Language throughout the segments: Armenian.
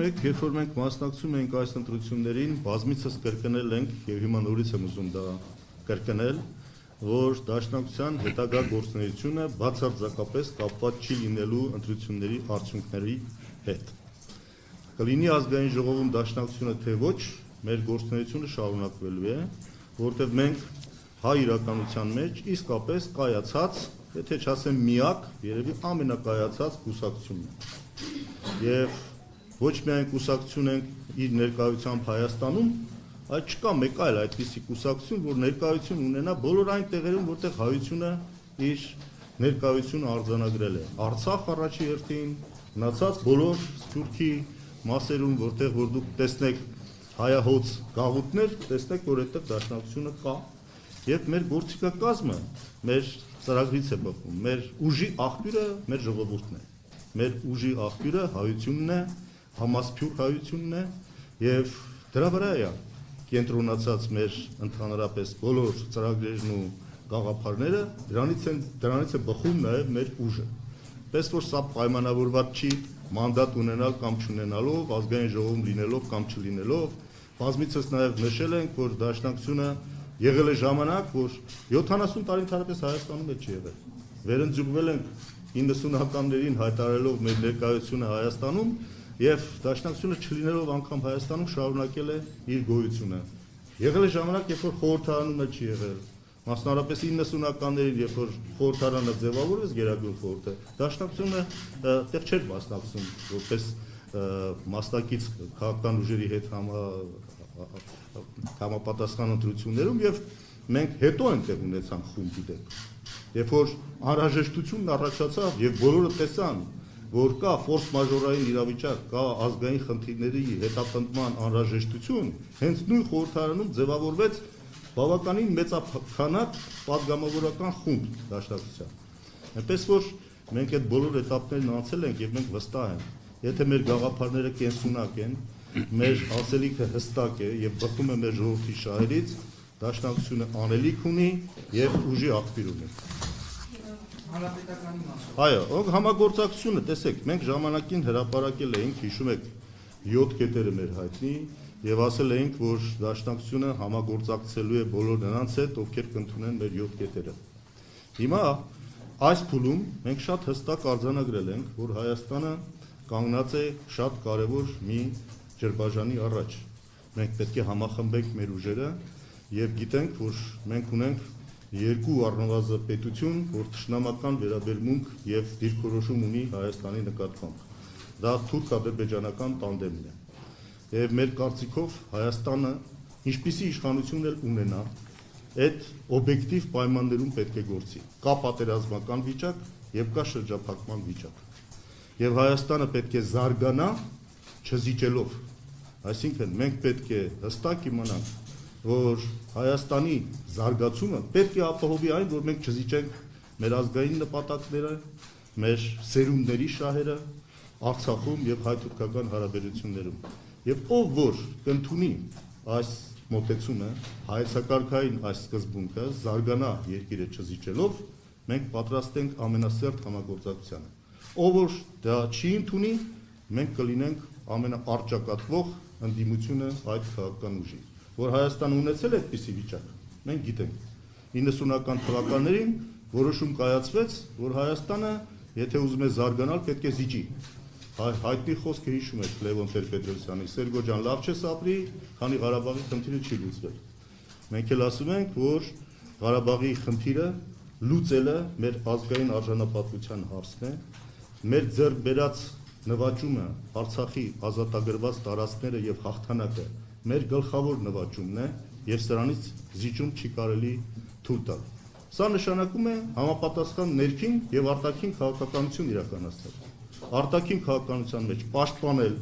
եք, երբ որ մենք մասնակցում ենք այս ընտրություններին, բազմիցս կրկնել ենք եւ հիմա նորից եմ ուզում դա կրկնել, որ Դաշնակցության հետագա գործունեությունը բացարձակապես կապված չի լինելու ընտրությունների արդյունքների հետ։ Կլինի ազգային ժողովում Դաշնակցությունը թե ոչ, մեր գործունեությունը շարունակվելու է, որտեղ մենք հայ իրականության մեջ իսկապես կայացած, եթե չասեմ միակ, երևի ամենակայացած կուսակցությունն է։ Եվ ոչ միայն կուսակցություն ենք իր ներկայությամբ Հայաստանում, այլ չկա մեկ այլ այդպիսի կուսակցություն, որ ներկայություն ունենա բոլոր այն տեղերում, որտեղ հայությունը իր ներկայությունը արձանագրել է։ Արցախ առաջի հերթին, մնացած բոլոր Սփյուռքի մասերում, որտեղ որ դուք տեսնեք հայահոց գաղութներ, տեսնեք, որ այդտեղ Դաշնակցությունը կա, եւ մեր գործիքակազմը մեր ծրագրից է բխում, մեր ուժի աղբյուրը մեր ժողովուրդն է, մեր ուժի աղբյուրը հայությունն է, համասփյուռ հայությունն է, եւ դրա վրա է կենտրոնացած մեր ընդհանրապես բոլոր ծրագրերն ու գաղափարները, դրանից է բխում նաեւ մեր ուժը։ Պես որ սա պայմանավորված չի մանդատ ունենալ կամ չունենալով, ազգային ժողովում լինելով կամ չլինելով, բազմիցս նաեւ նշել ենք, որ Դաշնակցությունը եղել է ժամանակ, որ 70 տարի ընդհանրապես Հայաստանում է չի եղել։ Վերընձյուղվել ենք 90-ականներին հայտարարելով մեր ներկայությունը Հայաստանում եւ Դաշնակցությունը չլինելով անգամ Հայաստանում շարունակել է իր գոյությունը։ Եղել է ժամանակ, երբ որ խորհրդարանում էլ չի եղել։ Մասնավորապես 90-ականներին, երբ որ խորհրդարանը ձևավորվեց Գերագույն խորհուրդը, Դաշնակցությունը տեղ չէր մասնակցում որպես մասնակից քաղաքական ուժերի հետ համապատասխան ընտրություններում եւ մենք հետո այնտեղ ունեցանք խումբի դեպք։ Երբ որ անհրաժեշտությունն առաջացավ եւ բոլորը տեսան, որ կա ֆորս մաժորային իրավիճակ, կա ազգային խնդիրների հետապնդման անհրաժեշտություն, հենց նույն խորհրդարանում ձևավորվեց բավականին մեծաքանակ պատգամավորական խումբ Դաշնակցության։ Այնպես որ մենք այդ բոլոր этаպներն անցել ենք եւ մենք վստահ ենք, եթե մեր գաղափարները կենսունակ են, մեր ասելիքը հստակ է եւ բխում է մեր ժողովրդի շահերից, Դաշնակցությունը անելիք ունի եւ ուժի աղբյուր ունի։ Այո, համագործակցությունը, տեսեք, մենք ժամանակին հրապարակել էինք, հիշում եք, 7 կետերը մեր հայտնի եւ ասել էինք, որ Դաշնակցությունը համագործակցելու է բոլոր նրանց հետ, ովքեր կընդունեն մեր 7 կետերը։ Հիմա այս փուլում մենք շատ հստակ արձանագրել ենք, որ Հայաստանը կանգնած է շատ կարևոր մի ջրբաժանի առաջ։ Մենք պետք է համախմբենք մեր ուժերը եւ գիտենք, որ մենք ունենք երկու առնվազն պետություն, որ թշնամական վերաբերմունք եւ դիրքորոշում ունի Հայաստանի նկատմամբ։ Դա թուրք-ադրբեջանական տանդեմն է։ Եվ մեր կարծիքով Հայաստանը ինչպիսի իշխանություն էլ ունենա, այդ օբյեկտիվ պայմաններում պետք է գործի։ Կա պատերազմական վիճակ եւ կա շրջափակման վիճակ։ Եվ Հայաստանը պետք է զարգանա չզիջելով։ Այսինքն մենք պետք է հստակ իմանանք, որ Հայաստանի զարգացումը պետք է ապահովի այն, որ մենք չզիջենք մեր ազգային նպատակները, մեր սերունդների շահերը Արցախում եւ հայ-թուրքական հարաբերություններում։ Եվ ով որ կընդունի այս մոտեցումը, հայեցակարգային այս սկզբունքը, զարգանա երկիրը չզիջելով, մենք պատրաստ ենք ամենասերտ համագործակցությանը։ Ով որ դա չի ընդունի, մենք կլինենք ամենաառճակատվող ընդդիմությունը այդ քաղաքական ուժի, որ Հայաստանը ունեցել է այդպիսի վիճակ, մենք գիտենք։ 90-ական թվականներին որոշում կայացվեց, որ Հայաստանը, եթե ուզում է զարգանալ, պետք է զիջի։ Հայտնի խոսքը հիշում եք Լևոն Տեր-Պետրոսյանի, Սերգո ջան, լավ չես ապրի, քանի Ղարաբաղի խնդիրը չի լուծվել։ Մենք էլ ասում ենք, որ Ղարաբաղի խնդիրը լուծելը մեր ազգային արժանապատվության հարցն է, մեր ձեռք բերած նվաճումը, Արցախի ազատագրված տարածքները եւ հաղթանակը մեր գլխավոր նվաճումն է եւ սրանից զիջում չի կարելի թույլ տալ։ Սա նշանակում է համապատասխան ներքին եւ արտաքին քաղաքականություն իրականացնել։ Արտաքին քաղաքականության մեջ պաշտպանել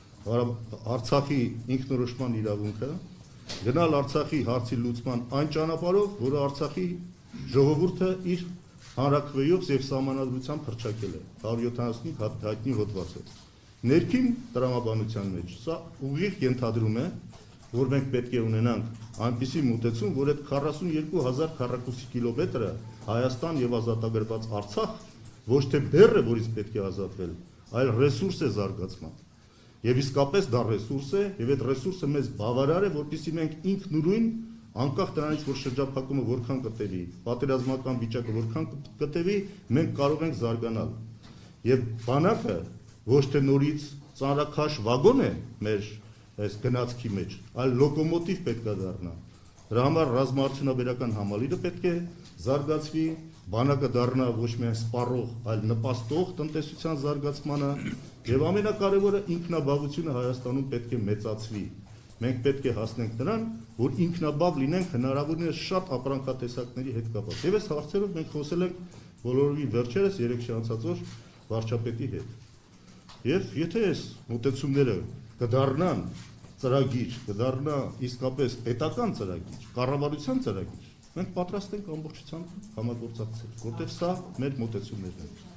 Արցախի ինքնորոշման իրավունքը, գնալ Արցախի հարցի լուծման այն ճանապարհով, որը Արցախի ժողովուրդը իր հանրաքվեով եւ սահմանադրությամբ հռչակել է 175 հայտնի հոդվածով։ Ներքին տրամաբանության մեջ սա ուղիղ ենթադրում է, որ մենք պետք է ունենանք այնպիսի մոտեցում, որ այդ 42,000 քառակուսի կիլոմետրը Հայաստան եւ ազատագրված Արցախ ոչ թե բեռ է, որից պետք է ազատվել, այլ ռեսուրս է զարգացման։ եւ իսկապես դա ռեսուրս է, եւ այդ ռեսուրսը մեզ բավարար է, որպեսզի մենք ինքնուրույն անկախ դրանից, որ շրջափակումը որքան կտևի, պատերազմական վիճակը որքան կտևի, մենք կարող ենք զարգանալ։ Եվ բանակը ոչ թե նորից ծանրաքաշ վագոն է մեր այս գնացքի մեջ, այլ լոկոմոտիվ պետք է դառնա։ Դրա համար ռազմաարդյունաբերական համալիրը պետք է զարգացվի, բանակը դառնա ոչ միայն սպառող, այլ նպաստող տնտեսության զարգացմանը, եւ ամենակարևորը ինքնաբավությունը Հայաստանում պետք է մեծացվի։ Մենք պետք է հասնենք նրան, որ ինքնաբավ լինենք հնարավորինս շատ ապրանքատեսակների հետ կապված։ Եվ այս հարցերով մենք խոսել ենք բոլորովին վերջերս 3 շաբաթ օր վարչապետի հետ։ Եվ եթե այս մոտեցումները կդառնան ծրագիր, կդառնա իսկապես պետական ծրագիր, կառավարության ծրագիր, մենք պատրաստ ենք ամբողջությամբ համագործակցել, որտեղ սա մեր մոտեցումներն են։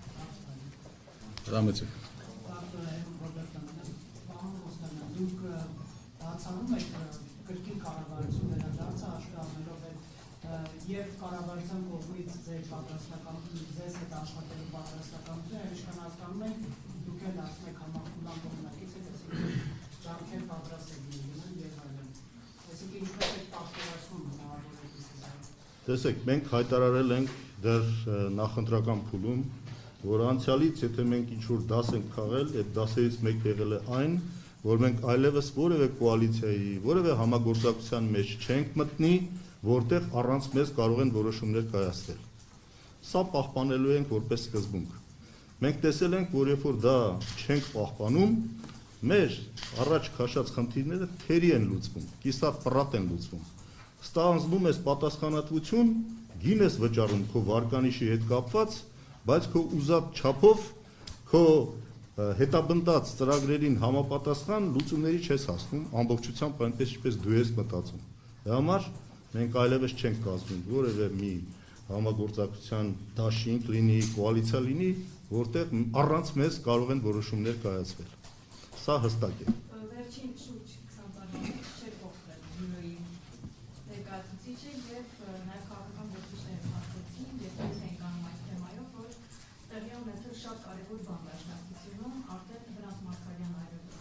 Բացանում եք կրկին կառավարություն վերադարձը աշխատանքներով եւ կառավարության կողմից ձեր պատրաստական ձեզ հետ աշխատելու պատրաստականությունը, ինչքան հասկանում եք, դուք էլ ասում եք համախմբան կողմնակից հետ, այսինքն ջանքեր պատրաստ եք լինում եւ այլն։ Այսինքն ինչպես եք պաշտպանվում հնարավորինս։ Տեսեք, մենք հայտարարել ենք դեռ նախընտրական փուլում, որ անցյալից, եթե մենք ինչ-որ դաս ենք քաղել, այդ դասերից մեկ եղել է այն, որ մենք այլևս որևէ կոալիցիայի, որևէ համագործակցության մեջ չենք մտնի, որտեղ առանց մեզ կարող են որոշումներ կայացնել։ Սա պահպանելու ենք որպես սկզբունք։ Մենք տեսել ենք, որ երբ որ դա չենք պահպանում, մեր առաջ քաշած խնդիրները թերի են լուծվում, կիսապռատ են լուծվում։ Ստանձնում ես պատասխանատվություն, գին ես վճարում քո վարկանիշի հետ կապված, բայց քո ուզած չափով, քո հետաբնդած ծրագրերին համապատասխան լուծումների չես հասնում, ամբողջությամբ այնպես ինչպես դու ես մտածում։ Դրա համար մենք այլևս չենք կազմում որևէ մի համագործակցության դաշինք լինի, կոալիցիա լինի, որտեղ առանց մեզ կարող են որոշումներ կայացվել։ Սա հստակ է։ Վերջին շուրջ 20 տարի չէ փոխվել բյուրոյի ներկայացուցիչը եւ նաեւ քաղաքական գործիչները հաստատեցին, եւ մենք ենք անում այս թեմայով, որ տեղի ունեցել շատ կարեւոր բան դաշնակցությունում, արդեն Հրանտ Մարգարյանն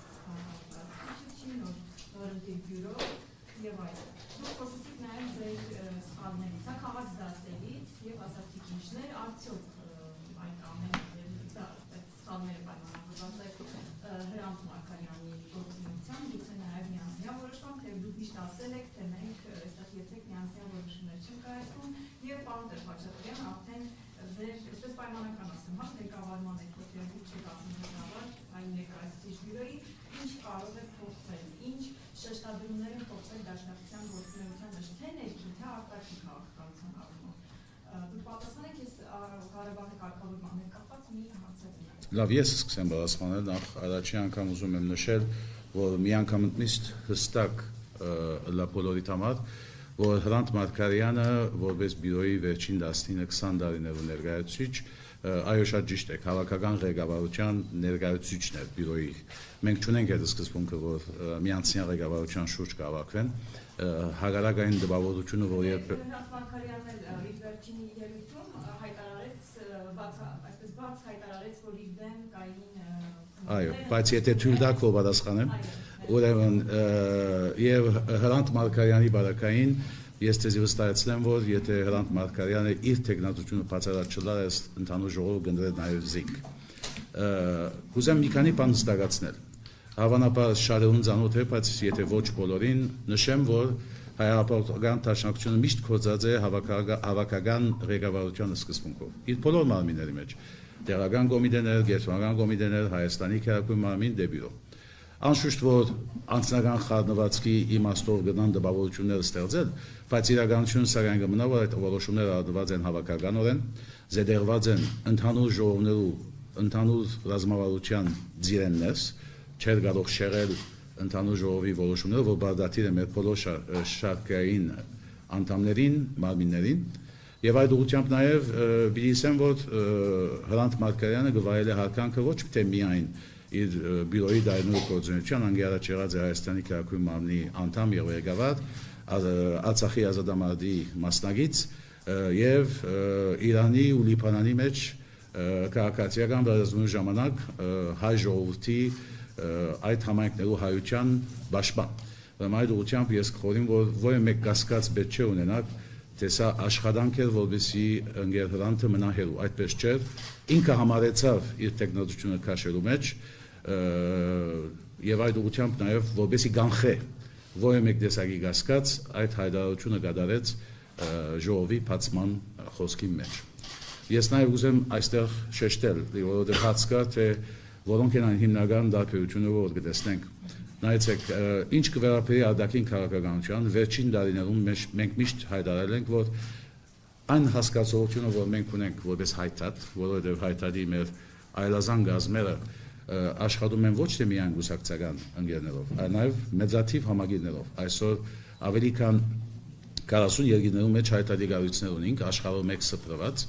այլևս չի նոր բյուրո եւ այլն։ Դուք խոսեցիք նաեւ ձեր սխալներից, հա քաղաք դասերից եւ ասացիք ինչներ, արդյոք այդ ամենը սխալները պայմանավորված է Հրանտ Մարգարյանի գործունեության, գուցե նաեւ միանձնյա որոշման, թե դուք միշտ ասել եք, թե մենք այստեղ երբեք միանձնյա որոշումներ չենք կայացնում եւ պարոն Տեր-Խաչատրյան արդեն ձեր այսպես պայմանական ասեմ, հա ղեկավարման եք ովքեր դուք չեք ասում ղեկավար, այլ ներկայացուցիչ բյուրոյի, ինչ կարող է փոխվել, ինչ շեշտադրումներ են փոխվել դաշնակցության գործունեության մեջ, թե ներքին, թե արտաքին քաղաքականության առումով։ Դուք պատասխանեք, ես Ղարաբաղի կարգավորման հետ կապված մի հարցեր եմ։ Լավ, ես սկսեմ պատասխանել, նախ առաջի անգամ ուզում եմ նշել, որ միանգամից հստակ բոլորիդ համար, որ Հրանտ Մարգարյանը որպես բյուրոյի վերջին 19-20 տարիներու ներկայացուցիչ, այո շատ ճիշտ է, քաղաքական ղեկավարության ներկայացուցիչն էր բյուրոյի։ Մենք չունենք այդ սկզբունքը, որ միանձնյա ղեկավարության շուրջ կհավաքվեն, հակառակային տպավորությունը, որ երբ Հրանտ Մարգարյանն էլ իր վերջին ելույթում հայտարարեց, այսպես բաց հայտարարեց, որ իր դեմ կային այո, բայց եթե թույլ տաք, որ պատասխանեմ, ուրեմն եւ Հրանտ Մարգարյանի բարակային ես ձեզ վստահեցնեմ, որ եթե Հրանտ Մարգարյանը իր տեխնատությունը բացառած չլար, այս ընդհանուր ժողովը կընտրել նաեւ զինք։ Կուզեմ մի քանի բան հստակացնել։ Հավանաբար շարերուն ծանոթ է, բայց եթե ոչ բոլորին, նշեմ, որ հայահեղափոխական դաշնակցությունը միշտ կոծած է հավաքական ղեկավարության սկզբունքով։ Իր բոլոր մարմինների մեջ տեղական կոմիտեներ, գերմանական կոմիտեներ, Հայաստանի քերակույն մարմին դեպիո։ Անշուշտ որ անձնական խառնվածքի իմաստով գնան տպավորություններ ստեղծել, բայց իրականությունը սակայն կմնա, որ այդ որոշումները արվված են հավաքականորեն, զետեղված են ընդհանուր ժողովներու, ընդհանուր ռազմավարության ձիրեններս, չէր կարող շեղել ընդհանուր ժողովի որոշումները, որ բարդատիր է մեր բոլոր շարքային անդամներին, մարմիններին, եւ այդ ուղղությամբ նաեւ պիտի ասեմ, որ Հրանտ Մարգարյանը գվայել է հարկանքը ոչ թե միայն իր բյուրոյի դայնու գործունեության, անգի առաջ եղած է Հայաստանի քերակույն մարմնի անդամ եւ ղեկավար, Արցախի ազատամարտի մասնագիծ եւ Իրանի ու Լիբանանի մեջ քաղաքացիական բաժնելու ժամանակ հայ ժողովրդի այդ համայնքներու հայության պաշտպան։ Ուրեմն այդ ուղղությամբ ես կխորհեմ, որ որևէ մեկ կասկած պետք չէ ունենալ, թե սա աշխատանք էր, որպեսզի ընկեր Հրանտը մնա հեռու, այդպես չէր։ Ինքը համարեցավ իր տեխնոլոգիությունը քաշելու մեջ եւ այդ ուղղությամբ նաեւ որպեսզի կանխե որևէ մեկ տեսակի կասկած այդ հայտարարությունը կատարեց ժողովի բացման խոսքի մեջ։ Ես նաև ուզեմ այստեղ շեշտել, որովհետև հաց կա, թե որոնք են այն հիմնական տարբերությունները, որ կտեսնենք։ Նայեցեք, ինչ կվերապերի արտաքին քաղաքականության, վերջին տարիներում մենք միշտ հայտարարել ենք, որ այն հասկացողությունը, որ մենք ունենք որպես հայտարար, որովհետև հայտարարի մեր այլազան գազմերը աշխատում են ոչ թե միայն գուսակցական ընկերներով, այլ նաև մեծաթիվ համագիրներով։ Այսօր ավելի քան 40 երկրներում մեջ հայտարարի գառույցներ ունենք, աշխարհում մեկ սփռված,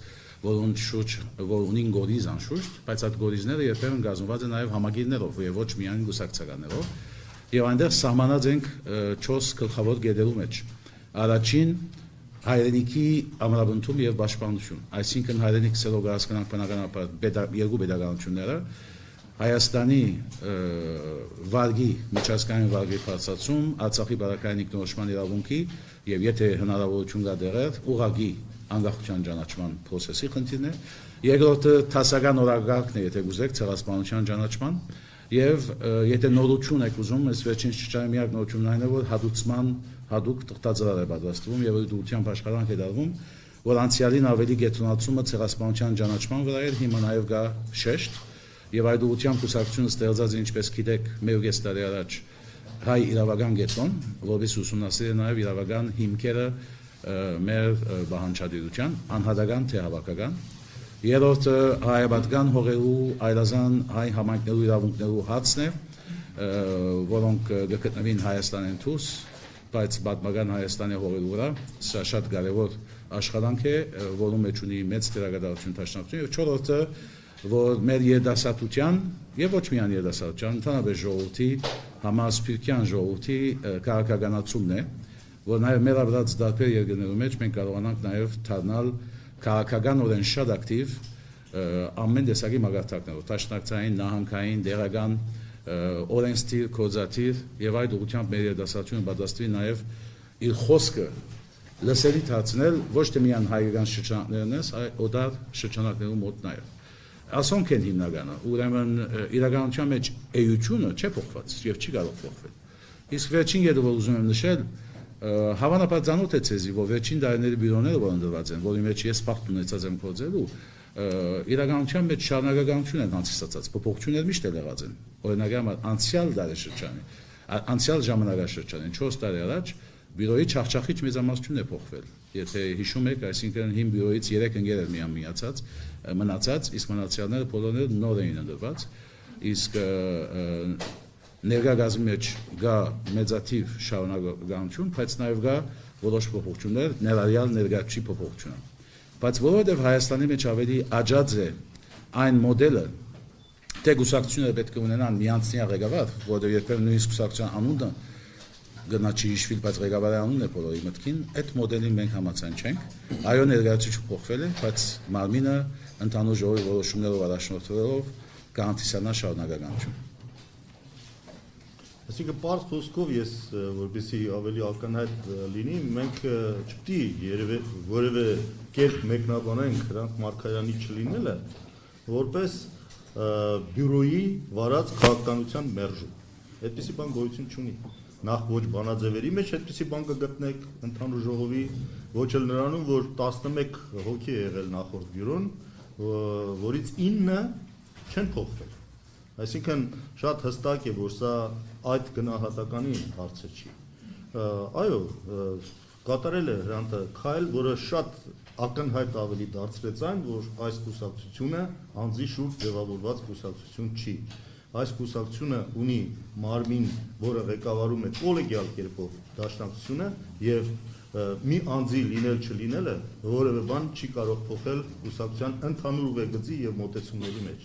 որ ունին գորիզ անշուշտ, բայց այդ գորիզները երբեմն կազմված են նաև համագիրներով եւ ոչ միայն գուսակցականներով, եւ այնտեղ սահմանած ենք 4 գլխավոր գետերու մեջ։ Առաջին հայրենիքի ամրապնդում եւ պաշտպանություն, այսինքն հայրենիք սերով հասկանանք բնականաբար երկու pedagoganությունները, Հայաստանի վարգի միջազգային վարգի բարձրացում, Արցախի բարակային ինքնորոշման իրավունքի եւ եթե հնարավորություն կա դեղեր, ուղղակի անկախության ճանաչման process-ի խնդիրն է։ Երկրորդը տասական օրակարգն է, եթե գուզեք, ցեղասպանության ճանաչման եւ եթե նորություն եք ուզում, այս վերջին շրջանի միակ նորությունն այն է, որ հատուցման հատուկ տղտածրար է պատրաստվում եւ դուրսությամբ աշխատանք է դարվում, որ անցյալին ավելի գետրոնացումը ցեղասպանության ճանաչման վրա է, հիմա նաեւ կա շեշտ եւ այդ ուղղությամբ կուսակցությունը ստեղծած է, ինչպես գիտեք, 1.5 տարի առաջ հայ իրավական գետրոն, որից ուսումնասիրել է նաեւ իրավական հիմքերը մեր բանջարդության, անհատական թե հավաքական։ Երրորդը հայաբատական հողերու այլազան հայ համայնքներու իրավունքներու հարցն է, որոնք գտնվին Հայաստանեն դուրս, բայց պատմական Հայաստանի հողերու վրա, սա շատ կարևոր աշխատանք է, որում մեջ ունի մեծ դերակատարություն դաշնակցությունը, եւ չորրորդը որ մեր երդասարտության եւ ոչ միայն երդասարտության, ընդհանրապես ժողովրդի համասփյուռքյան ժողովրդի քաղաքականացումն է, որ նաեւ մեր ապրած դարբեր երկրներում մեջ մենք կարողանանք նաեւ դառնալ քաղաքականորեն շատ ակտիվ ամեն տեսակի մագարտակներով, դաշնակցային, նահանգային, դերական, օրենսդիր, կոզատիր եւ այդ ուղղությամբ մեր երդասարտությունը պատրաստվի նաեւ իր խոսքը լսելի դարձնել ոչ թե միայն հայկական շրջանակներն, այլ օտար շրջանակներում մոտ նաեւ։ Ասոնք են հիմնականը, ուրեմն իրականության մեջ էությունը չէ փոխված եւ չի կարող փոխվել։ Իսկ վերջին ելը որ ուզում եմ նշել, հավանաբար ծանոթ է ցեզի, որ վերջին տարիների բյուրոները, որ ընդրված են, որի մեջ ես բախտ ունեցած եմ փորձելու, իրականության մեջ շարունակականություն են հանդիսացած, փոփոխություններ միշտ եղած են։ Օրինակ, անցյալ դարաշրջանի, անցյալ ժամանակաշրջանին 4 տարի առաջ բյուրոյի չախչախիչ մեծամասնությունն է փոխվել։ Եթե հիշում եք, այսինքն հին բյուրոյից 3 ընկեր էր միայն միացած, մնացած, իսկ մնացյալները բոլորները նոր էին ընդրված, իսկ ներկա գազի մեջ գա մեծաթիվ շարունակականություն, բայց նաև գա որոշ փոփոխություններ, ներառյալ ներկայացի փոփոխությունը։ Բայց որովհետև Հայաստանի մեջ ավելի աջած է այն մոդելը, թե գուսակցությունները պետք է ունենան միանձնյա ղեկավար, որովհետև երբեմն նույնիսկ գուսակցության անունը գնա չի հիշվել, բայց ղեկավարի անունն է բոլորի մտքին, այդ մոդելին մենք համաձայն չենք։ Այո, ներկայացուցիչը փոխվել է, բայց մարմինը ընդհանուր ժողովի որոշումներով առաջնորդվելով կհանդիսանա շարունակականություն։ Այսինքն պարզ խոսքով ես որպեսզի ավելի ակնհայտ լինի, մենք չպետք է որևէ կերպ մեկնաբանենք Հրանտ Մարգարյանի չլինելը որպես բյուրոյի վարած քաղաքականության մերժում։ Այդպիսի բան գոյություն չունի։ Նախ ոչ բանաձևերի մեջ այդպիսի բան կգտնեք ընդհանուր ժողովի, ոչ էլ նրանում, որ 11 հոգի է եղել նախորդ բյուրոն, որից 9 չեն փոխվել։ Այսինքն շատ հստակ է, որ սա այդ գնահատականի հարցը չի։ Այո, կատարել է Հրանտը քայլ, որը շատ ակնհայտ ավելի դարձրեց այն, որ այս կուսակցությունը անձի շուրջ ձևավորված կուսակցություն չի։ Այս կուսակցությունը ունի մարմին, որը ղեկավարում է կոլեգիալ կերպով դաշնակցությունը եւ մի անձի լինել չլինելը որևէ բան չի կարող փոխել կուսակցության ընդհանուր ուղեգծի եւ մոտեցումների մեջ։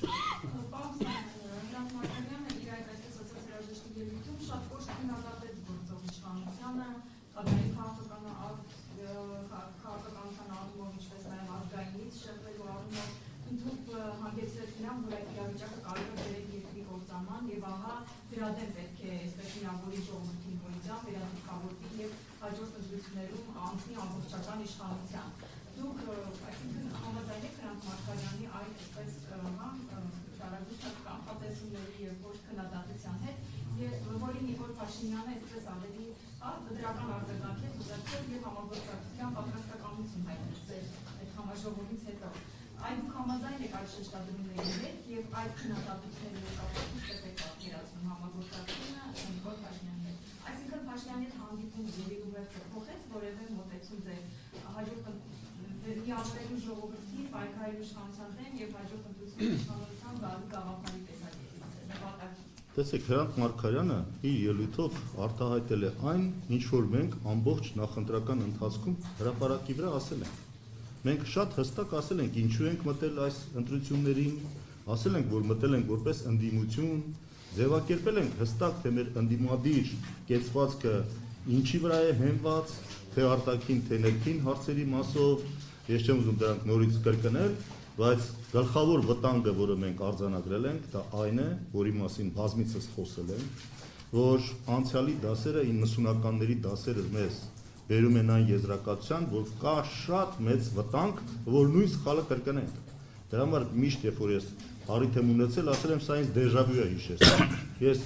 հանգեցրեց նրան, որ այդ իրավիճակը կարող է բերել երկրի կործանման եւ ահա դրա դեմ պետք է այսպես միավորի ժողովրդին հույզան վերադիքավորվի եւ հաջորդ ընտրություններում անցնի ամբողջական իշխանության։ Դուք այսինքն համաձայն եք Հրանտ Մարգարյանի այդ այսպես շարունակության կանխատեսումների եւ ոչ քննադատության հետ, եւ որի Նիկոլ Փաշինյանը այսպես ավելի դրական արձագանք է ուղղել եւ համագործակցության պատրաստակամություն հայտնել այդ համաժողովից հետո։ Այդ դուք համաձայն եք այդ շեշտադրումների հետ եւ այդ քննադատությունների հետ կապված եք պատկերացնում համագործակցությունը Նիկոլ Փաշինյանի հետ։ Այսինքն Փաշինյանի հետ հանդիպում երևի փոխեց որևէ մոտեցում ձեր հաջորդ միավորելու ժողովրդի պայքարելու իշխանության դեմ եւ հաջորդ ընտրությունների իշխանության գալու գաղափարի տեսակետից։ Տեսեք, Հրանտ Մարգարյանը իր ելույթով արտահայտել է այն, ինչ որ մենք ամբողջ նախընտրական ընթացքում հրապարակի վրա ասել ենք։ Մենք շատ հստակ ասել ենք ինչու ենք մտել այս ընտրություններին, ասել ենք, որ մտել ենք որպես ընդդիմություն, ձևակերպել ենք հստակ, թե մեր ընդդիմադիր կեցվածքը ինչի վրա է հենված, թե արտաքին, թե ներքին հարցերի մասով, ես չեմ ուզում դրանք նորից կրկնել, բայց գլխավոր վտանգը, որը մենք արձանագրել ենք, դա այն է, որի մասին բազմիցս խոսել ենք, որ անցյալի դասերը 90-ականների դասերը մեզ բերում են այն եզրակացության, որ կա շատ մեծ վտանգ, որ նույն սխալը կրկնենք։ Դրա համար միշտ երբ որ ես առիթ եմ ունեցել, ասել եմ սա ինձ դեժավյու է հիշեցնում։ Ես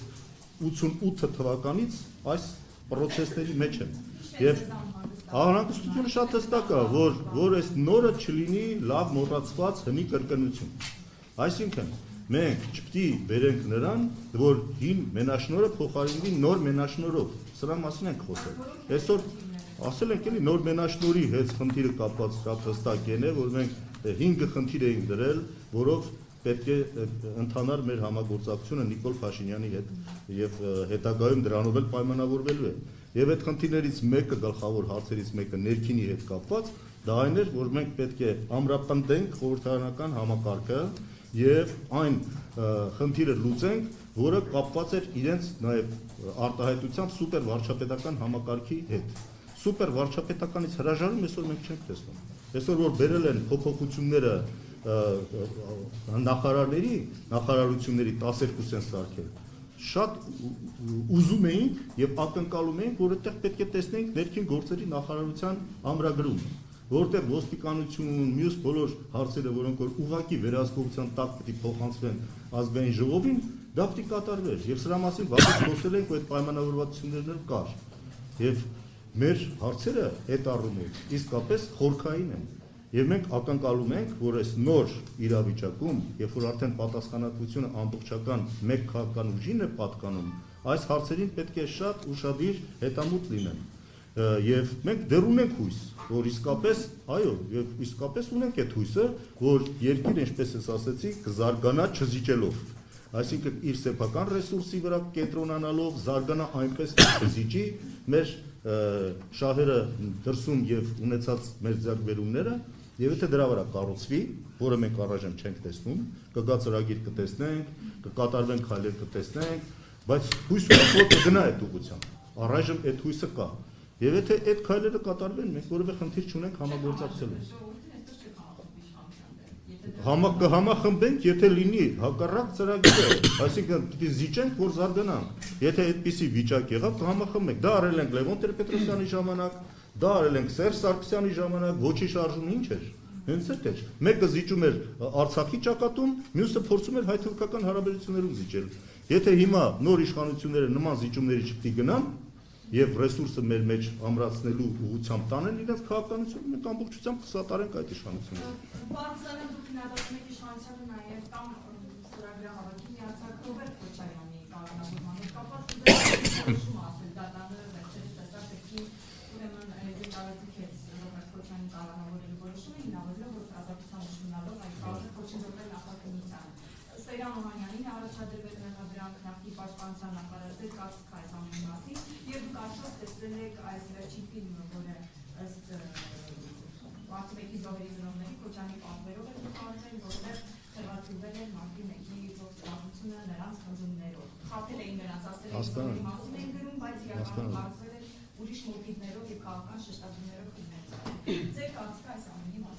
88 թվականից այս պրոցեսների մեջ եմ։ Եվ անհանգստությունը շատ հստակ է, որ այս նորը չլինի լավ մոռացված հնի կրկնություն։ Այսինքն մենք չպետք է բերենք նրան, որ հին մենաշնորհը փոխարինվի նոր մենաշնորհով։ Սրա մասին ենք խոսել։ Այսօր ասել ենք էլի նոր մենաշնորհի հետ խնդիրը կապված շատ հստակ է, որ մենք 5 խնդիր էինք դրել, որով պետք է ընդհանար մեր համագործակցությունը Նիկոլ Փաշինյանի հետ եւ հետագայում դրանով էլ պայմանավորվելու է։ Եվ այդ խնդիրներից մեկը, գլխավոր հարցերից մեկը ներքինի հետ կապված, դա այն էր, որ մենք պետք է ամրապնդենք խորհրդարանական համակարգը եւ այն խնդիրը լուծենք, որը կապված էր իրենց նաեւ արտահայտությամբ սուպեր վարչապետական համակարգի հետ։ Սուպեր վարչապետականից հրաժարում այսօր մենք չենք տեսնում։ Այսօր որ բերել են փոփոխությունները նախարարությունների 12 են սարքել։ Շատ ուզում էինք եւ ակնկալում էինք, որ այդտեղ պետք է տեսնենք ներքին գործերի նախարարության ամրագրում, որտեղ ոստիկանություն, մյուս բոլոր հարցերը, որոնք որ ուղղակի վերահսկողության տակ պետք է փոխանցվեն ազգային ժողովին, դա պետք է կատարվեր։ Եվ սրա մասին վաղուց խոսել ենք, որ այդ պայմանավորվածություններն կար։ Եվ մեր հարցերը այդ առումով իսկապես խորքային են։ Եվ մենք ակնկալում ենք, որ այս նոր իրավիճակում, երբ որ արդեն պատասխանատվությունը ամբողջական մեկ քաղաքական ուժին է պատկանում, այս հարցերին պետք է շատ ուշադիր հետամուտ լինեն։ Եվ մենք դեռ ունենք հույս, որ իսկապես, այո, եւ իսկապես ունենք այդ հույսը, որ երկիրը, ինչպես ես ասացի, կզարգանա չզիջելով։ Այսինքն իր սեփական ռեսուրսի վրա կենտրոնանալով զարգանա այնպես, որ զիջի մեր շահերը դրսում եւ ունեցած մեր ձեռքբերումները, եւ եթե դրա վրա կառուցվի, որը մենք առայժմ չենք տեսնում, կգա ծրագիր կտեսնենք, կկատարվեն քայլեր կտեսնենք, բայց հույս ունենք, որ կգնա այդ ուղղությամբ։ Առայժմ այդ հույսը կա։ Եվ եթե այդ քայլերը կատարվեն, մենք որևէ խնդիր չունենք համագործակցելու։ Կհամախմբենք, եթե լինի հակառակ ծրագիրը, այսինքն պիտի զիջենք, որ զարգանանք։ Եթե այդպիսի վիճակ եղավ, կհամախմբենք։ Դա արել ենք Լևոն Տեր-Պետրոսյանի ժամանակ, դա արել ենք Սերժ Սարգսյանի ժամանակ, ոչի շարժումը ինչ էր։ Հենց այդ էր։ Մեկը զիջում էր Արցախի ճակատում, մյուսը փորձում էր հայ-թուրքական հարաբերություններում զիջել։ Եթե հիմա նոր իշխանությունները նման զիջումների չպետք է գնան, եւ ռեսուրսը մեր մեջ ամրացնելու ուղղությամբ տանեն իրենց քաղաքականությունը, մենք ամբողջությամբ կսատարենք այդ իշխանությունը։ Բարձրացան դուք նկատում եք իշխանությունը նաեւ կամ ծրագրահավաքի միացած Ռոբերտ Քոչարյանի կառավարման հետ կապված որոշում ասել դատանը վերջերս տեսակ եկի ուրեմն դիտարկեցիք Ռոբերտ Քոչարյանի կառավարելու որոշումը հիմնավորելով որ ազատության ուժնալով այդ կառավարը կոչեցնել նախագահության Սերան Օհանյանին առաջադրվել նրանք նախկին պաշտպանության նախարարի կազմք այս ամենի մասին եւ դուք արդյոք տեսել եք այս վերջին ֆիլմը, որը ըստ Մարտի զոհերի ծնողների Քոչարյանի պատվերով է նկարվել, որտեղ խրատվվել է Մարտի 1-ի ողջունությունը նրանց խնդումներով։ Խաբել էին նրանց, ասել էին զոհերի մասին են գրում, բայց իրականում հարցվել է ուրիշ մոտիվներով եւ քաղաքական շեշտադրումներով ֆիլմեր։ Ձեր կարծիքը այս ամենի մասին։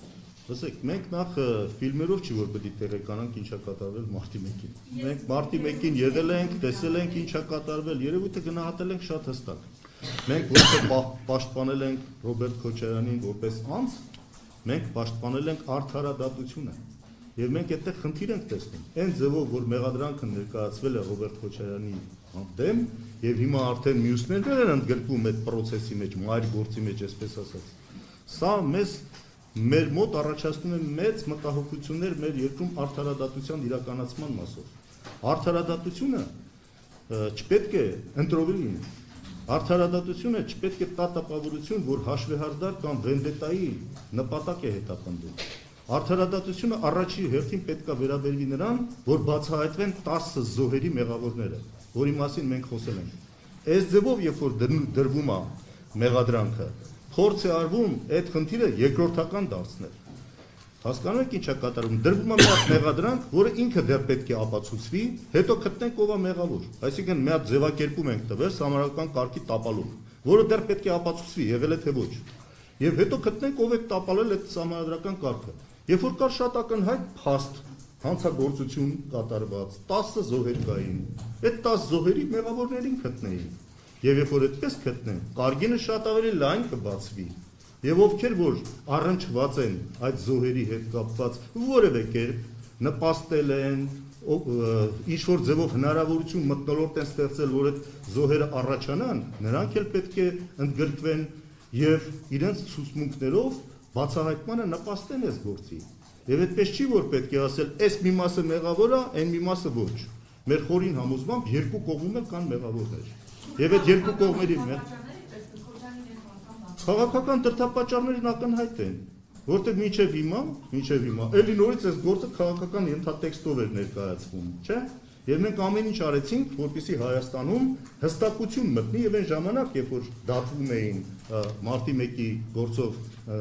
Լսեք, մենք նախ ֆիլմերով չի որ պետք է տեղեկանանք ինչա կատարվել մարտի 1-ին։ Մենք մարտի 1-ին եղել ենք, տեսել ենք ինչա կատարվել, երևույթը գնահատել ենք շատ հստակ։ Մենք որպես պաշտպանել ենք Ռոբերտ Քոչարյանին որպես անձ, մենք պաշտպանել ենք արդարադատությունը։ Եվ մենք այդտեղ խնդիր ենք տեսնում։ Այն ձևով, որ մեղադրանքը ներկայացվել է Ռոբերտ Քոչարյանի դեմ, եւ հիմա արդեն մյուսներն են ընդգրկվում այդ process-ի մեջ, մայր գործի մեջ, այսպես ասած։ Սա մեր մոտ առաջացնում է մեծ մտահոգություններ մեր երկրում արդարադատության իրականացման մասով։ Արդարադատությունը չպետք է ընտրովի լինի։ Արդարադատությունը չպետք է տա տպավորություն, որ հաշվեհարդար կամ վենդետայի նպատակ է հետապնդում։ Արդարադատությունը առաջի հերթին պետք է վերաբերվի նրան, որ բացահայտվեն 10 զոհերի մեղավորները, որի մասին մենք խոսել ենք։ Այս ձևով, երբ որ դրվում է մեղադրանքը, փորձ է արվում այդ խնդիրը երկրորդական դարձնել։ Հասկանում եք ինչ է կատարվում։ Դրվում է մի հատ մեղադրանք, որը ինքը դեռ պետք է ապացուցվի, հետո գտնենք ով է մեղավոր։ Այսինքն մի հատ ձևակերպում ենք տվել համարական կարգի տապալում, որը դեռ պետք է ապացուցվի, եղել է թե ոչ։ Եվ հետո գտնենք ով է տապալել այդ համարական կարգը։ Երբ որ կար շատ ակնհայտ փաստ, հանցագործություն կատարված, 10 զոհեր կային, այդ 10 զոհերի մեղավորներին գտնեին։ Եվ երբ որ այդպես գտնեն, կարգինը շատ ավելի լայն կբացվի։ Եվ ովքեր որ առնչված են այդ զոհերի հետ կապված որևէ կերպ նպաստել են, ինչ-որ ձևով հնարավորություն մթնոլորտ են ստեղծել, որ այդ զոհերը առաջանան, նրանք էլ պետք է ընդգրկվեն եւ իրենց ցուցմունքներով բացահայտմանը նպաստեն այս գործի։ Եվ այդպես չի, որ պետք է ասել, այս մի մասը մեղավոր է, այն մի մասը ոչ։ Մեր խորին համոզմամբ երկու կողմում էլ կան մեղավորներ։ Եվ այդ երկու կողմերի քաղաքական դրդապատճառներն ակնհայտ են, որտեղ մինչև հիմա, էլի նորից այս գործը քաղաքական ենթատեքստով էր ներկայացվում, չէ՞։ Եվ մենք ամեն ինչ արեցինք, որպեսզի Հայաստանում հստակություն մտնի եւ այն ժամանակ, երբ որ դատվում էին մարտի 1-ի գործով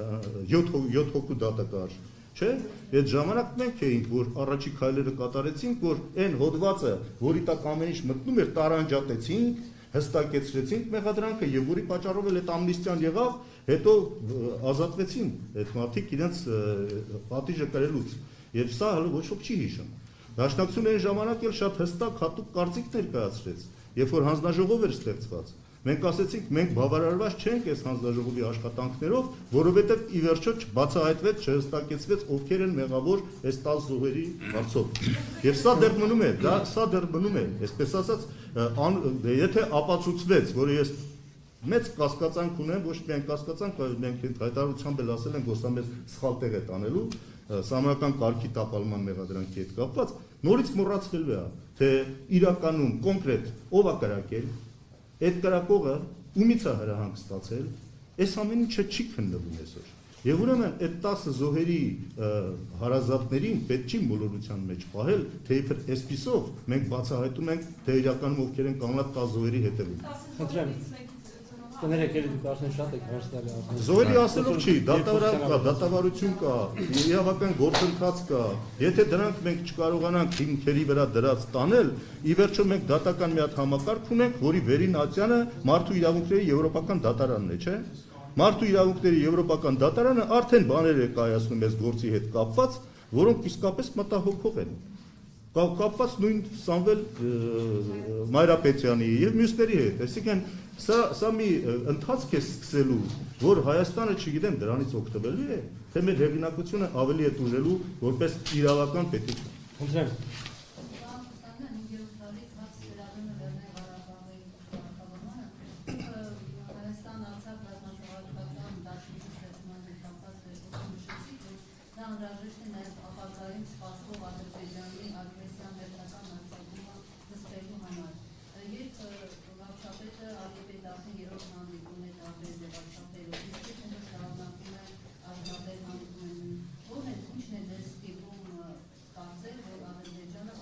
7 հոգու դատակար, չէ՞։ Այդ ժամանակ մենք էինք, որ առաջի քայլերը կատարեցինք, որ այն հոդվածը, որի տակ ամեն ինչ մտնում էր, տարանջատեցինք, հստակեցրեցինք մեղադրանքը եւ որի պատճառով էլ այդ ամնիստիան եղավ, հետո ազատվեցին այդ մարդիկ իրենց պատիժը կրելուց։ Եվ սա հələ ոչ ոք չի հիշում։ Դաշնակցությունը այն ժամանակ էլ շատ հստակ հատուկ կարծիք ներկայացրեց, երբ որ հանձնաժողով էր ստեղծված։ Մենք ասեցինք, մենք բավարարված չենք այս հանձնաժողովի աշխատանքներով, որովհետև ի վերջո չբացահայտվեց, չհստակեցվեց ովքեր են մեղավոր այս 10 զոհերի հարցով։ Եվ սա դեռ մնում է, սա դեռ մնում է, այսպես ասած, եթե ապացուցվեց, որ ես մեծ կասկածանք ունեմ, ոչ միայն կասկածանք, այլ մենք հայտարարությամբ էլ ասել ենք, որ սա մեզ սխալ տեղ է տանելու, սահմանական կարգի տապալման մեղադրանքի հետ կապված, նորից մոռացվելու է, թե իրականում կոնկրետ ով է կրակել, այդ կրակողը ումից է հրահանգ ստացել, այս ամեն ինչը չի քննվում այսօր։ Եվ ուրեմն այդ 10 զոհերի հարազատներին պետք չի մոլորության մեջ պահել, թե իբր այսպիսով մենք բացահայտում ենք, թե իրականում ովքեր են կանգնած 10 զոհերի հետևում։ Կներեք, ելի դուք արդեն շատ եք հարցնալի ասում։ Զոհերի ասելով չի, դատավարություն կա, իրավական գործընթաց կա։ Եթե դրանք մենք չկարողանանք հիմքերի վրա դրած տանել, ի վերջո մենք դատական մի հատ համակարգ ունենք, որի վերին ատյանը մարդու իրավունքների եվրոպական դատարանն է, չէ՞։ Մարդու իրավունքների եվրոպական դատարանը արդեն բաներ է կայացնում այս գործի հետ կապված, որոնք իսկապես մտահոգող են։ Կապված նույն Սամվել Մայրապետյանի եւ մյուսների հետ, այսինքն սա մի ընթացք է սկսելու, որ Հայաստանը, չգիտեմ, դրանից օգտվելու է, թե մեր հեղինակությունը ավելի է տուժելու որպես իրավական պետություն։ Խնդրեմ։ Անհրաժեշտ է նաև ապագայում սպասվող Ադրբեջանի ագրեսիան վերջնական արձակումը նստելու համար։ Երբ վարչապետը Ալիևի արդեն երրորդ հանդիպում է տարբեր վարչապետերով, իսկ հետո շարունակում է ազգաբեր հանդիպումներին, ինչն է դες ստիպում կարծել, որ Ադրբեջանը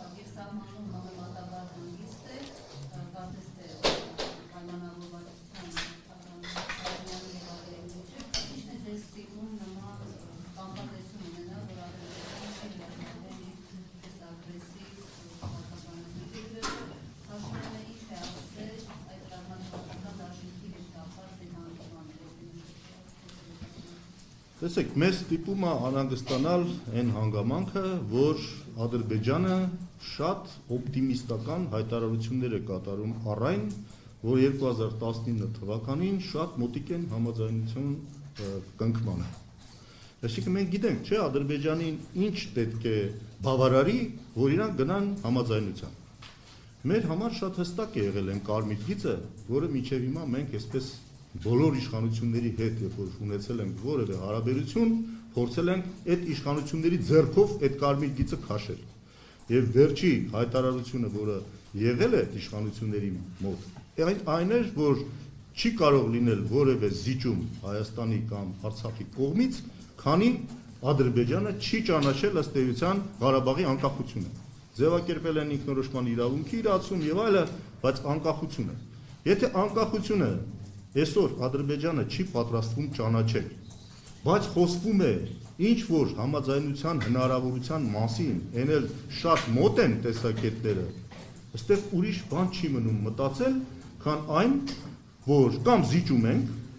Տեսեք, մեզ ստիպում է անհանգստանալ այն հանգամանքը, որ Ադրբեջանը շատ օպտիմիստական հայտարարություններ է կատարում առայն, որ 2019 թվականին շատ մոտիկ են համաձայնություն կնքմանը։ Այսինքն մենք գիտենք, չէ, Ադրբեջանին ինչ պետք է բավարարի, որ իրանք գնան համաձայնության։ Մեր համար շատ հստակ է եղել այն կարմիր գիծը, որը մինչև հիմա մենք այսպես բոլոր իշխանությունների հետ, երբ որ ունեցել ենք որևէ հարաբերություն, փորձել ենք այդ իշխանությունների ձեռքով այդ կարմիր գիծը քաշել։ Եվ վերջի հայտարարությունը, որը եղել է իշխանությունների մոտ, այն էր, որ չի կարող լինել որևէ զիջում Հայաստանի կամ Արցախի կողմից, քանի Ադրբեջանը չի ճանաչել ըստ էության Ղարաբաղի անկախությունը։ Ձևակերպել են ինքնորոշման իրավունքի իրացում եւ այլը, բայց անկախությունը։ Եթե անկախությունը այսօր Ադրբեջանը չի պատրաստվում ճանաչել, բայց խոսվում է ինչ որ համաձայնության հնարավորության մասին, այն էլ շատ մոտ են տեսակետները, այստեղ ուրիշ բան չի մնում մտածել, քան այն, որ կամ զիջում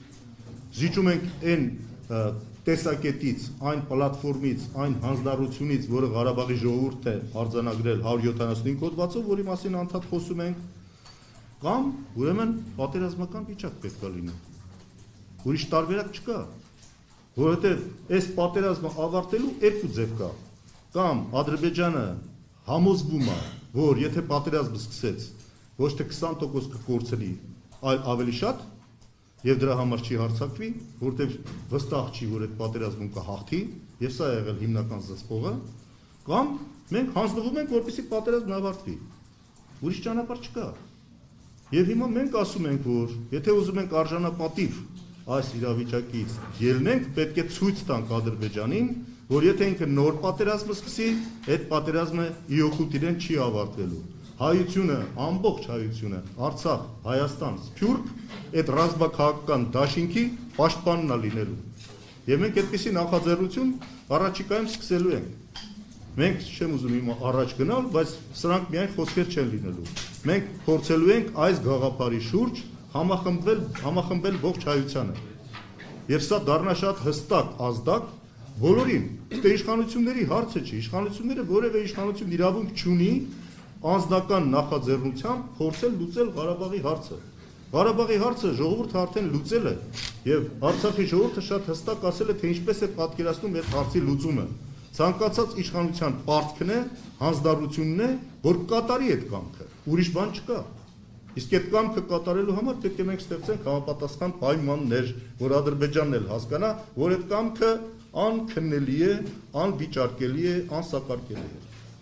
ենք այն տեսակետից, այն պլատֆորմից, այն հանձնառությունից, որը Ղարաբաղի ժողովուրդն է արձանագրել 175 հոդվածով, որի մասին անդադ խոսում ենք, կամ ուրեմն պատերազմական վիճակ պետք է լինի։ Ուրիշ տարբերակ չկա, որովհետև այս պատերազմը ավարտելու երկու ձև կա։ Կամ Ադրբեջանը համոզվում է, որ եթե պատերազմը սկսեց, ոչ թե 20% կկորցնի, այլ ավելի շատ, եւ դրա համար չի հարձակվի, որտեղ վստահ չի, որ այդ պատերազմում կհաղթի, եւ սա է եղել հիմնական զսպողը, կամ մենք հանձնվում ենք, որպեսզի պատերազմն ավարտվի։ Ուրիշ ճանապարհ չկա։ Եվ հիմա մենք ասում ենք, որ եթե ուզում ենք արժանապատիվ այս իրավիճակից ելնենք, պետք է ցույց տանք Ադրբեջանին, որ եթե ինքը նոր պատերազմ սկսի, այդ պատերազմը իօքուտ իրեն չի ավարտվելու։ Հայությունը, ամբողջ հայությունը, Արցախ, Հայաստան, Սփյուռք, այդ ռազմաքաղաքական դաշինքի պաշտպանն է լինելու։ Եվ մենք այդպիսի նախաձեռնություն առաջիկայում սկսելու ենք։ Մենք չեմ ուզում հիմա առաջ գնալ, բայց սրանք միայն խոսքեր չեն լինելու։ Մենք փորձելու ենք այս գաղափարի շուրջ համախմբել ողջ հայությանը։ Եվ սա դառնա շատ հստակ ազդակ բոլորին։ Դե իշխանությունների հարցը չի, իշխանությունները որևէ իշխանություն իրավունք չունի անձնական նախաձեռնությամբ փորձել լուծել Ղարաբաղի հարցը։ Ղարաբաղի հարցը ժողովուրդը արդեն լուծել է եւ Արցախի ժողովուրդը շատ հստակ ասել է, թե ինչպես է պատկերացնում այդ հարցի լուծումը։ Ցանկացած իշխանության պարտքն է, հանձնառությունն է, որ կատարի այդ կամքը։ Ուրիշ բան չկա։ Իսկ այդ կամքը կատարելու համար պետք է մենք ստեղծենք համապատասխան պայմաններ, որ Ադրբեջանն էլ հասկանա, որ այդ կամքը անքննելի է, անվիճարկելի է, անսակարկելի է։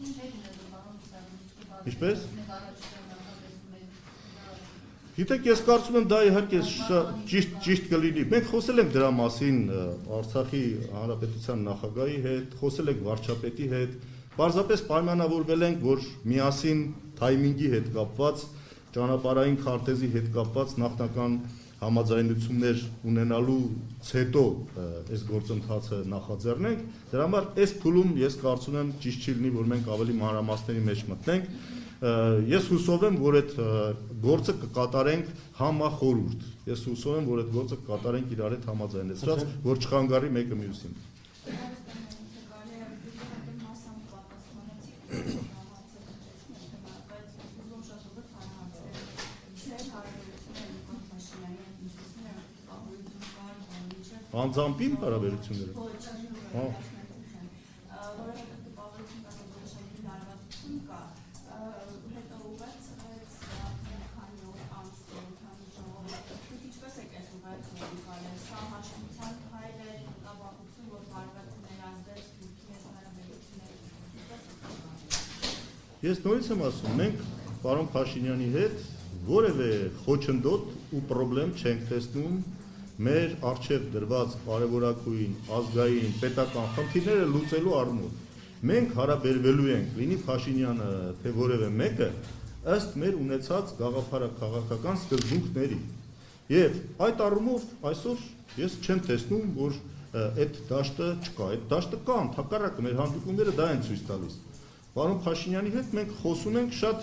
Ինչպես։ Գիտեք, ես կարծում եմ դա իհարկե ճիշտ կլինի։ Մենք խոսել ենք դրա մասին Արցախի հանրապետության նախագահի հետ, խոսել ենք վարչապետի հետ, պարզապես պայմանավորվել ենք, որ միասին թայմինգի հետ կապված, ճանապարհային քարտեզի հետ կապված նախնական համաձայնություններ ունենալուց հետո այս գործընթացը նախաձեռնենք։ Դրա համար այս փուլում ես կարծում եմ ճիշտ չի լինի, որ մենք ավելի մանրամասների մեջ մտնենք։ Ես հուսով եմ, որ այդ գործը կկատարենք համախորհուրդ։ Ես հուսով եմ, որ այդ գործը կկատարենք իրար հետ համաձայնեցրած, որ չխանգարի մեկը մյուսին։ Անձամբին հարաբերությունները։ Ես նորից եմ ասում, մենք պարոն Փաշինյանի հետ որևէ խոչընդոտ ու խնդրեմ չենք տեսնում մեր առջև դրված կարևորագույն ազգային պետական խնդիրները լուծելու առումով։ Մենք հարաբերվելու ենք, լինի Փաշինյանը, թե որևէ մեկը, ըստ մեր ունեցած գաղափարաքաղաքական սկզբունքների։ Եվ այդ առումով այսօր ես չեմ տեսնում, որ այդ դաշտը չկա, այդ դաշտը կա, ընդհակառակը մեր հանդիպումները դա են ցույց տալիս։ Պարոն Փաշինյանի հետ մենք խոսում ենք շատ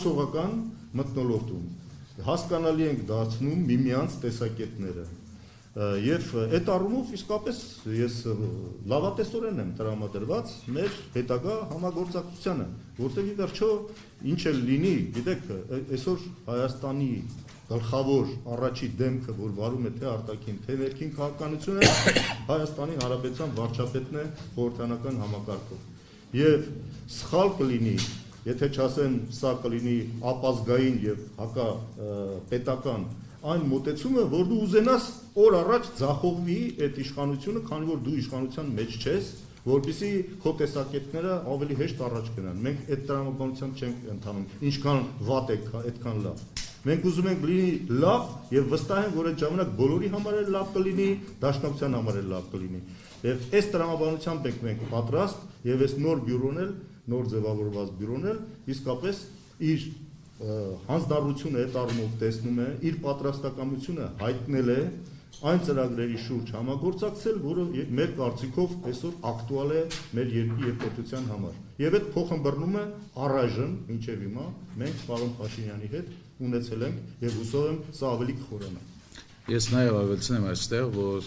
կառուցողական մթնոլորտում։ Հասկանալի ենք դարձնում միմյանց տեսակետները։ Եվ այդ առումով իսկապես ես լավատեսորեն եմ տրամադրված մեր հետագա համագործակցությանը, որտեղ ի վերջո ինչ էլ լինի, գիտեք, այսօր Հայաստանի գլխավոր առաջի դեմքը, որ վարում է թե արտաքին, թե ներքին քաղաքականությունը, Հայաստանի Հանրապետության վարչապետն է խորհրդանական համակարգով։ Եվ սխալ կլինի, եթե չասեմ, սա կլինի ապազգային եւ հակապետական այն մոտեցումը, որ դու ուզենաս օր առաջ ձախողվի այդ իշխանությունը, քանի որ դու իշխանության մեջ չես, որպեսզի քո տեսակետները ավելի հեշտ առաջ գնան։ Մենք այդ տրամաբանությամբ չենք ընթանում, ինչքան վատ է, այդքան լավ։ Մենք ուզում ենք լինի լավ եւ վստահ եմ, որ այդ ժամանակ բոլորի համար էլ լավ կլինի, դաշնակցության համար էլ լավ կլինի։ Եվ այս տրամաբանությամբ ենք պատրաստ եւ այս նոր բյուրոն էլ, նոր ձևավորված բյուրոն էլ իսկապես իր հանձնառությունը այդ առումով տեսնում է, իր պատրաստակամությունը հայտնել է այն ծրագրերի շուրջ համագործակցել, որը մեր կարծիքով այսօր ակտուալ է մեր երկրի եւ պետության համար։ Եվ այդ փոխըմբռնումը առայժմ մինչեւ հիմա մենք պարոն Փաշինյանի հետ ունեցել ենք եւ հուսով եմ սա ավելի կխորանա։ Ես նաեւ ավելցնեմ այստեղ, որ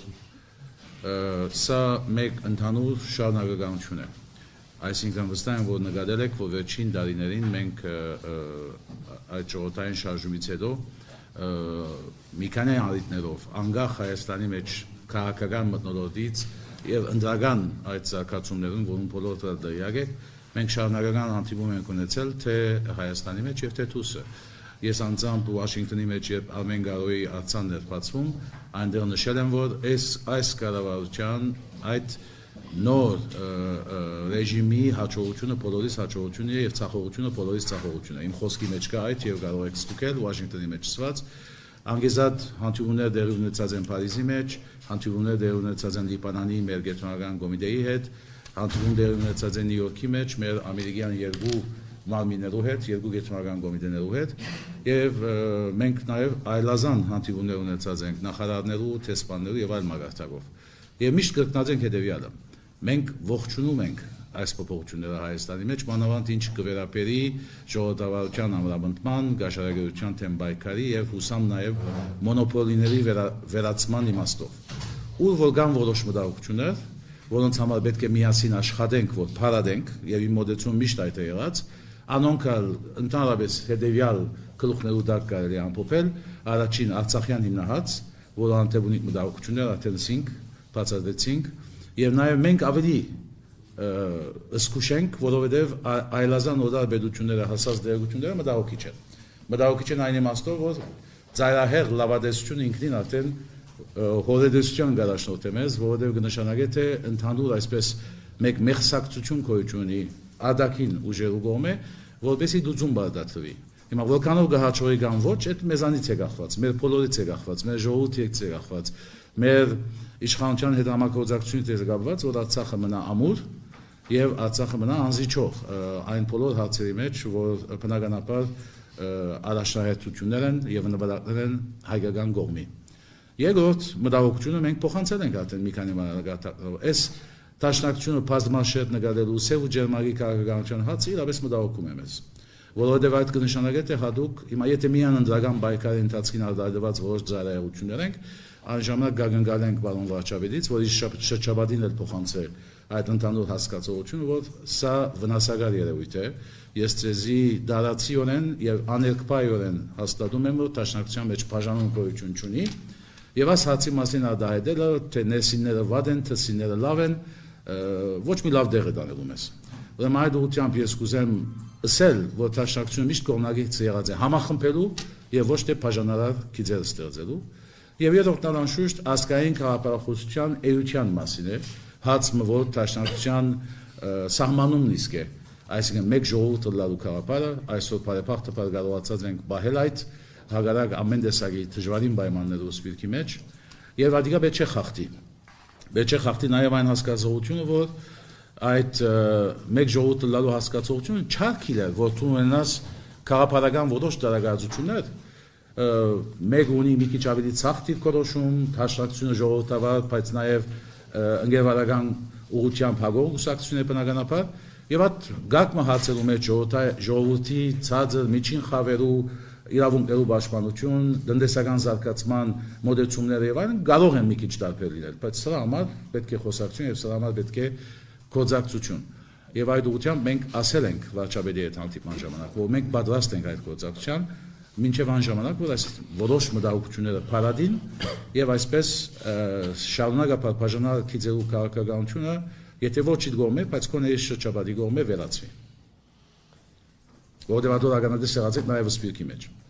սա մեկ ընդհանուր շարունակականություն է։ Այսինքն վստահ եմ, որ նկատել եք, որ վերջին տարիներին մենք այդ ժողովրդային շարժումից հետո մի քանի առիթներով անկախ Հայաստանի մեջ քաղաքական մթնոլորտից եւ ընդրական այդ զարգացումներուն, որոնց բոլորը դրյակ եք, մենք շարունակական հանդիպում ենք ունեցել թե Հայաստանի մեջ եւ թե Թուսը։ Ես անձամբ Վաշինգտոնի մեջ երբ Արմեն Գարոյի արձանն էր բացվում, այնտեղ նշել եմ, որ այս կառավարության այդ նոր ռեժիմի հաջողությունը բոլորիս հաջողությունը եւ ցախողությունը բոլորիս ցախողությունը։ Իմ խոսքի մեջ կա այդ եւ կարող եք ստուգել Վաշինգտոնի մեջ ծված անգեզատ հանդիպումներ դեր ունեցած են Փարիզի մեջ, հանդիպումներ դեր ունեցած են Լիբանանի մեր գերմանական կոմիտեի հետ, հանդիպում դեր ունեցած են Նյու Յորքի մեջ մեր ամերիկյան երկու մարմիններու հետ, երկու գերմանական կոմիտեներու հետ եւ մենք նաեւ այլազան հանդիպումներ ունեցած ենք նախարարներու, տեսփաններու եւ այլ մագարտակով։ Եվ միշտ կրկնած ենք հետեւյալը. մենք ողջունում ենք այս փոփոխությունները Հայաստանի մեջ, մանավանդ ինչ կվերապերի ժողովրդավարության ամրապնդման, գաշարագիտության թեմ պայքարի եւ հուսամ նաեւ մոնոպոլիների վերացման իմաստով։ Ուր որ կան որոշ մտահոգություններ, որոնց համար պետք է միասին աշխատենք, որ փարադենք, եւ իմ մոդեցում միշտ այդ է եղած, անոնք ընդհանրապես հետեւյալ գլուխներու դակ կարելի ամփոփել, առաջին Արցախյան հիմնահաց, որը անտեպ ունի մտահոգություններ, արդեն բացատրեցինք, եւ նաեւ մենք ավելի ըսկուշենք, որովհետեւ այլազան օդար պետությունները հասած դերությունները մտահոգիչ են։ Մտահոգիչ են այն իմաստով, որ ծայրահեղ լավադեսությունը ինքնին արդեն հորեդեսության գարաշնորհ է մեզ, որովհետեւ կնշանակե թե ընդհանուր այսպես մեկ մեղսակցություն գոյություն ունի ադակին ուժերու կողմէ, որպեսզի դուծում բարձրացվի։ Հիմա որքանով կհաջողի կամ ոչ, այդ մեզանից է կախված, մեր բոլորից է կախված, մեր ժողովրդից է կախված, մեր իշխանության հետ համագործակցությունից է կապված, որ Արցախը մնա ամուր եւ Արցախը մնա անզիջող այն բոլոր հարցերի մեջ, որ բնականաբար առաջնահերթություններ են եւ նվիրատներ են հայկական կողմի։ Երկրորդ մտահոգությունը մենք փոխանցել ենք արդեն մի քանի մանրակարգով։ Այս դաշնակցությունը բազմաշերտ նկատելու Սև ու Ջերմագի քաղաքականության հարցը իրապես մտահոգում է մեզ։ Որովհետև այդ կնշանակե թե հատուկ հիմա եթե միան ընդրական պայքարի ընթացքին արտադրված որոշ ծայրահեղություններ ենք, այն ժամանակ գագնգալ ենք պարոն վարչապետից, որ իր շրջապատին էլ փոխանցել այդ ընդհանուր հասկացողությունը, որ սա վնասակար երևույթ է։ Ես ցեզի դարացիորեն եւ աներկբայորեն հաստատում եմ, որ դաշնակցության մեջ բաժանում գոյություն չունի, եւ այս հացի մասին արտահայտելը, թե ներսինները վատ են, թսինները լավ են, ոչ մի լավ դեղ է տանելու մեզ։ Ուրեմն այդ ուղղությամբ ես կուզեմ ասել, որ դաշնակցությունը միշտ կողմնակից եղած է համախմբելու եւ ոչ թե բաժանարար գիծեր ստեղծելու։ Եվ երրորդն անշուշտ ազգային քաղաքապետարության էության մասին է, հացը որ դաշնակցության սահմանումն իսկ է, այսինքն մեկ ժողովուրդ լալու քաղաքապետարը, այսօր բարեփոխտաբար կարողացած ենք բահել այդ հագարակ ամեն տեսակի դժվարին պայմաններով սպիրկի մեջ, եւ ադիգա պետք է խախտի։ Պետք է խախտի նաեւ այն հասկացողությունը, որ այդ մեկ ժողովուրդ լալու հասկացողությունը չարքիլ է, որ դու ունենաս քաղաքապետարական որոշ դարակացություններ, մեկ ունի մի քիչ ավելի ցախ դիրքորոշում, դաշնակցությունը ժողովրդավար, բայց նաեւ ընկերական ուղղությամբ հագող ուսակցություն է բնականաբար, եւ այդ գակմը հացելու մեջ ժողովրդի ցածր միջին խավերու իրավունքներու պաշտպանություն, տնտեսական զարգացման մոդեցումները եւ այլն կարող են մի քիչ տարբեր լինել, բայց սրա համար պետք է խոսակցություն եւ սրա համար պետք է գործակցություն։ Եվ այդ ուղղությամբ մենք ասել ենք վարչապետի հետ հանդիպման ժամանակ, որ մենք պատրաստ ենք այդ գործակցության, մինչև այն ժամանակ, որ այս որոշ մտահոգությունները փարադին եւ այսպես շարունակապար բաժանալ քիծերու քաղաքականությունը, եթե ոչ իր կողմէ, բայց կոնե իր շրջապատի կողմէ վերացվի։ Որտեղ ադորականատես եղած եք նաեւ սպիրկի մեջ։